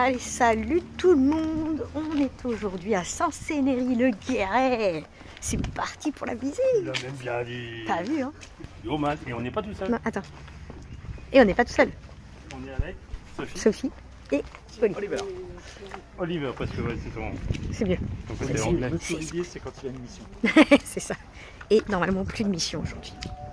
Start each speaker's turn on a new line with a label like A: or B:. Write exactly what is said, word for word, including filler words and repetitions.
A: Allez, salut tout le monde. On est aujourd'hui à Saint-Cénéry-le-Guéret. C'est parti pour la visite.
B: Il a même bien dit.
A: T'as vu, hein?
B: Yo, man, et on n'est pas tout seul.
A: Non, attends. Et on n'est pas tout seul.
B: On est avec Sophie.
A: Sophie et Olivier.
B: Oliver. Oliver, parce que ouais, c'est son,
A: C'est mieux.
B: son côté
A: C'est
B: anglais.
A: mieux.
B: Olivier, c'est quand il y a une mission.
A: C'est ça. Et normalement, plus de mission aujourd'hui.